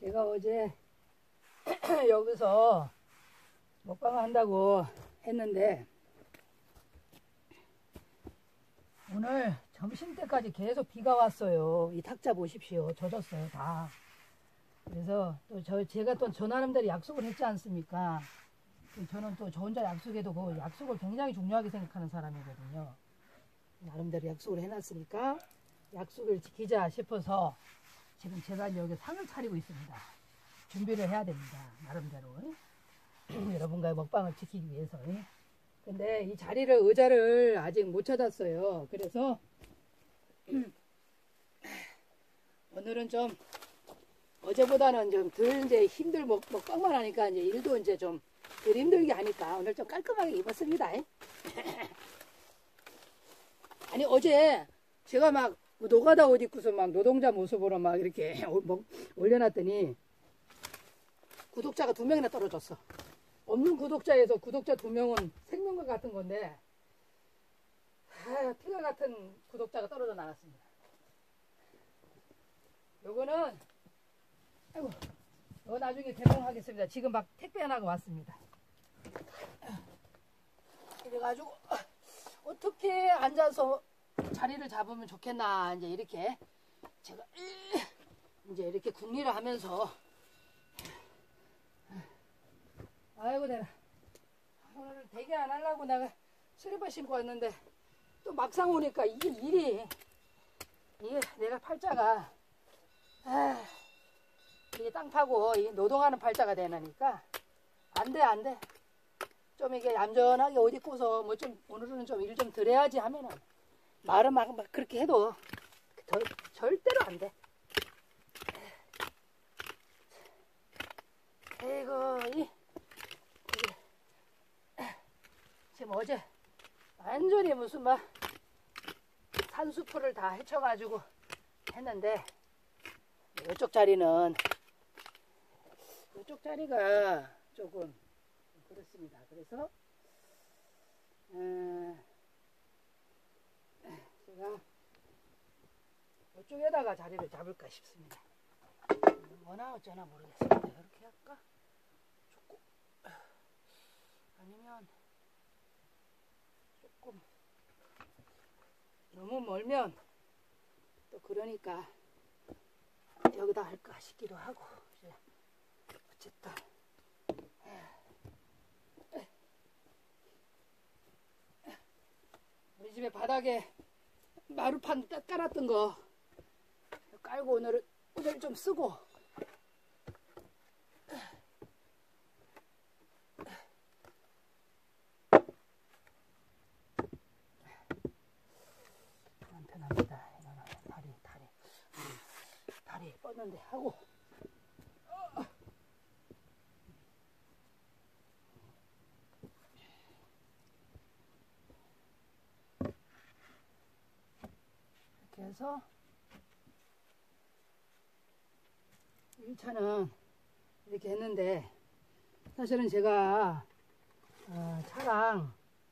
제가 어제 여기서 먹방 한다고 했는데 오늘 점심때까지 계속 비가 왔어요. 이 탁자 보십시오. 젖었어요 다. 그래서 또 제가 또 저 나름대로 약속을 했지 않습니까? 저는 또 저 혼자 약속해도 그 약속을 굉장히 중요하게 생각하는 사람이거든요. 나름대로 약속을 해놨으니까 약속을 지키자 싶어서 지금 제가 여기 상을 차리고 있습니다. 준비를 해야 됩니다. 나름대로. 여러분과의 먹방을 지키기 위해서. 근데 이 자리를, 의자를 아직 못 찾았어요. 그래서 오늘은 좀 어제보다는 좀 덜 이제 먹방만 하니까 이제 일도 이제 좀 덜 힘들게 하니까 오늘 좀 깔끔하게 입었습니다. 아니 어제 제가 막 노가다 옷 입고서 막 노동자 모습으로 막 이렇게 올려놨더니 구독자가 2명이나 떨어졌어. 없는 구독자에서 구독자 2명은 생명과 같은 건데 피가 같은 구독자가 떨어져 나갔습니다. 요거는 아이고 이거 나중에 개봉하겠습니다. 지금 막 택배 하나가 왔습니다. 그래가지고 어떻게 앉아서 자리를 잡으면 좋겠나 이제 이렇게 제가 이제 이렇게 궁리를 하면서 아이고 내가 오늘 대기 안 하려고 내가 슬리퍼 신고 왔는데 또 막상 오니까 이게 내가 팔자가 이게 땅 파고 노동하는 팔자가 되니까 안돼 좀 이게 얌전하게 옷 입고서 뭐 좀 오늘은 좀 일 좀 덜 해야지 하면은 말은 막 그렇게 해도 절대로 안돼. 이거 지금 어제 완전히 무슨 막 산수풀을 다 헤쳐가지고 했는데 이쪽 자리는 이쪽 자리가 조금 그렇습니다. 그래서 제가 이쪽에다가 자리를 잡을까 싶습니다. 뭐나 어쩌나 모르겠습니다. 이렇게 할까? 조금 아니면 조금 너무 멀면 또 그러니까 여기다 할까 싶기도 하고 어쨌든 우리 집에 바닥에 마루판 깔았던 거 깔고 오늘 좀 쓰고 편합니다. 다리 뻗는데 하고 이렇게 해서 1차는 이렇게 했는데 사실은 제가 차랑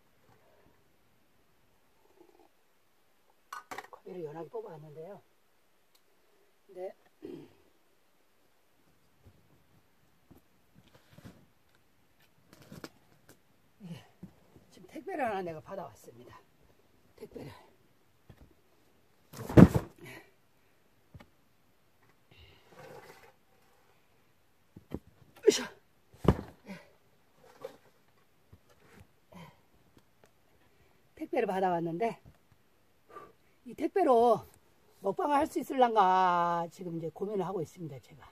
커비를 연하게 뽑아왔는데요. 근데 이게 지금 택배를 하나 내가 받아왔습니다. 택배를. 택배를 받아왔는데 이 택배로 먹방을 할 수 있을란가 지금 이제 고민을 하고 있습니다. 제가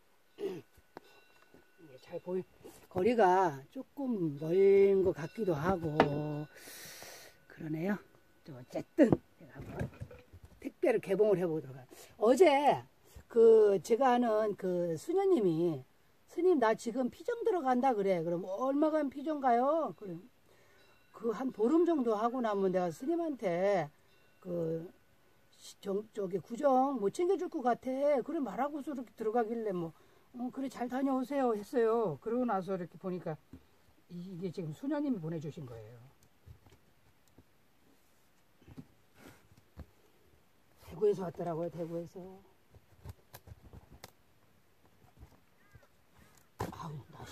잘 거리가 조금 멀은 것 같기도 하고 그러네요. 어쨌든 제가 한번 택배를 개봉을 해보도록 하겠습니다. 어제 제가 아는 수녀님이 스님 나 지금 피정 들어간다 그래. 그럼 얼마간 피정 가요? 그럼 한 보름 정도 하고 나면 내가 스님한테 저기 구정 못 챙겨줄 것 같아. 그래 말하고서 이렇게 들어가길래 그래 잘 다녀오세요 했어요. 그러고 나서 이렇게 보니까 이게 지금 수녀님이 보내주신 거예요. 대구에서 왔더라고요. 대구에서.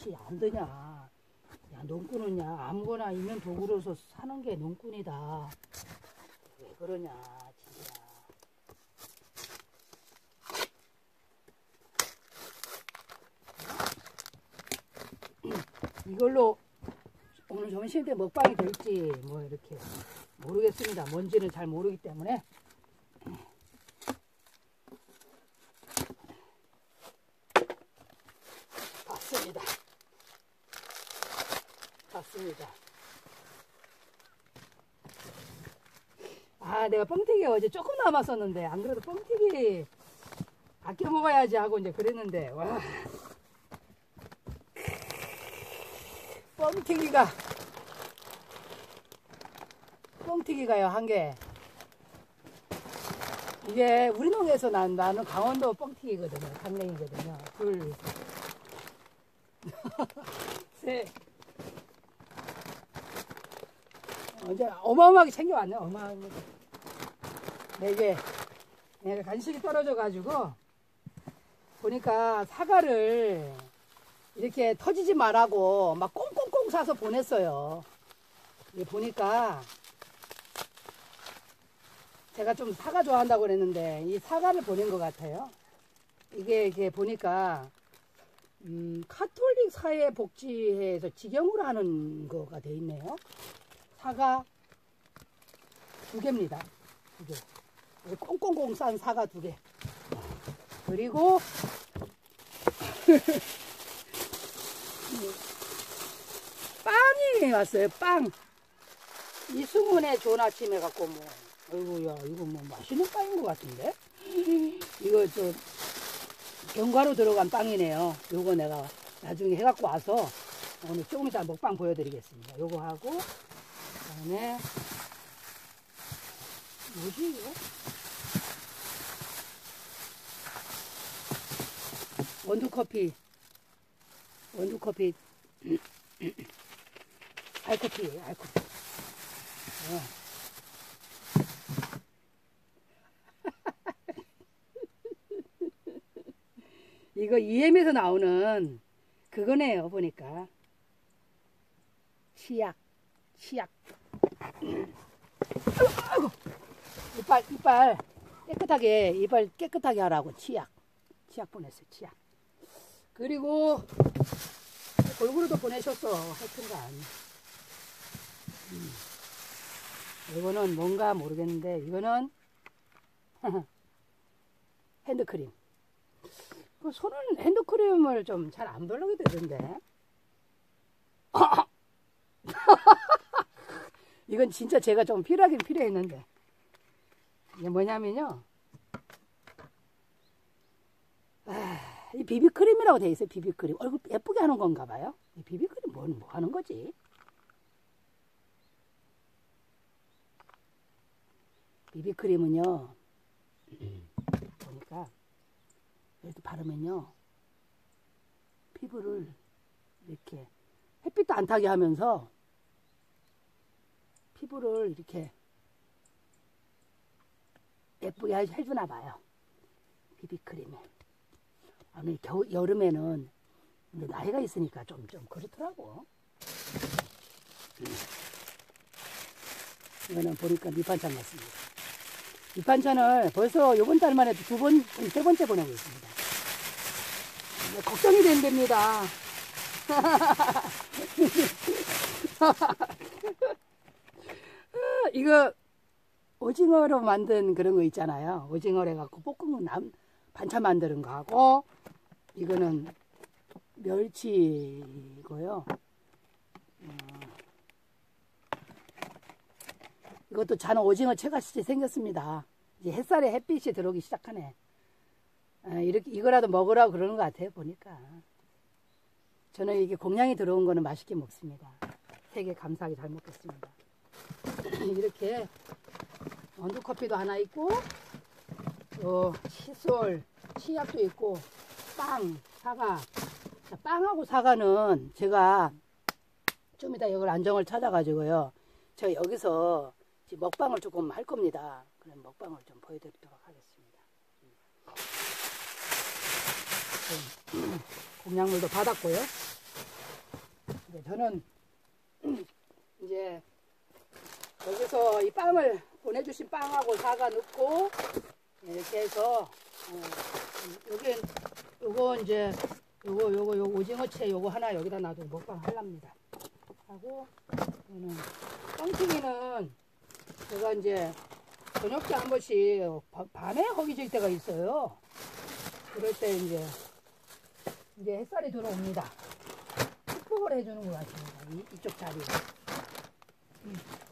맛이 안 드냐. 야, 농꾼은야, 아무거나 있는 도구로서 사는 게 농꾼이다. 왜 그러냐, 진짜. 이걸로 오늘 점심 때 먹방이 될지 뭐 이렇게 모르겠습니다. 뭔지는 잘 모르기 때문에. 봤습니다. 봤습니다. 아, 내가 뻥튀기 어제 조금 남았었는데 안 그래도 뻥튀기 아껴 먹어야지 하고 이제 그랬는데, 와, 뻥튀기가요, 한 개. 이게 우리 농에서 나는 강원도 뻥튀기거든요. 강냉이거든요. 둘, 셋. 이제 어마어마하게 챙겨왔네. 어마어마하게. 4개. 내가 간식이 떨어져가지고 보니까 사과를 이렇게 터지지 말라고 막 꽁꽁꽁 싸서 보냈어요. 보니까 제가 좀 사과 좋아한다고 그랬는데 이 사과를 보낸 것 같아요. 이게 보니까 카톨릭 사회복지회에서 직영으로 하는 거가 돼 있네요. 사과 2개입니다. 2개. 꽁꽁꽁 싼 사과 2개. 그리고 빵이 왔어요. 빵. 이승훈의 좋은 아침 해갖고 뭐, 아이고야, 이거 뭐 맛있는 빵인 것 같은데? 이거 견과류 들어간 빵이네요. 요거 내가 나중에 해갖고 와서 오늘 조금 이따 먹방 보여드리겠습니다. 요거 하고, 그 다음에, 뭐지, 이거? 원두커피. 알커피예요, 알커피. 이거 EM에서 나오는 그거네요, 보니까. 치약. 아이고, 이빨 깨끗하게 하라고 치약 보냈어요, 치약. 그리고 골고루도 보내셨어, 하여튼간. 이거는 뭔가 모르겠는데 이거는 핸드크림. 손은 핸드크림을 좀 잘 안 바르게 되던데. 이건 진짜 제가 좀 필요하긴 필요했는데. 이게 뭐냐면요, 이 비비크림이라고 되어 있어요. 비비크림. 얼굴 예쁘게 하는 건가 봐요. 이 비비크림 뭐 하는 거지? 비비크림은요, 보니까 이렇게 바르면요, 피부를 이렇게 햇빛도 안 타게 하면서 피부를 이렇게 예쁘게 해주나 봐요. 비비크림에. 아니, 여름에는 나이가 있으니까 좀 그렇더라고. 이거는 보니까 밑반찬 같습니다. 밑반찬을 벌써 이번 달 만에 3번째 보내고 있습니다. 걱정이 된답니다. 이거 오징어로 만든 그런 거 있잖아요. 오징어를 해갖고 볶음 반찬 만드는 거 하고, 이거는 멸치고요. 이것도 자는 오징어 채같이 생겼습니다. 이제 햇살에 햇빛이 들어오기 시작하네. 이렇게 이거라도 먹으라고 그러는 것 같아요, 보니까. 저는 이게 공양이 들어온 거는 맛있게 먹습니다. 되게 감사하게 잘 먹겠습니다. 이렇게 원두커피도 하나 있고, 칫솔, 치약도 있고, 빵, 사과. 자, 빵하고 사과는 제가 좀 이따 이걸 안정을 찾아가지고요, 제가 여기서 먹방을 조금 할 겁니다. 그럼 먹방을 좀 보여드리도록 하겠습니다. 공약물도 받았고요. 이제 저는 이제 여기서 이 빵을 보내주신 빵하고 사과 넣고 이렇게 해서 여기 요거 이제 요거 오징어채 요거 하나 여기다 놔두고 먹방 하랍니다. 하고 이거는 뻥튀기는 제가 이제 저녁때 한 번씩 밤에 허기질 때가 있어요. 그럴 때 이제 햇살이 들어옵니다. 흡흡을 해주는 것 같습니다. 이쪽 자리에.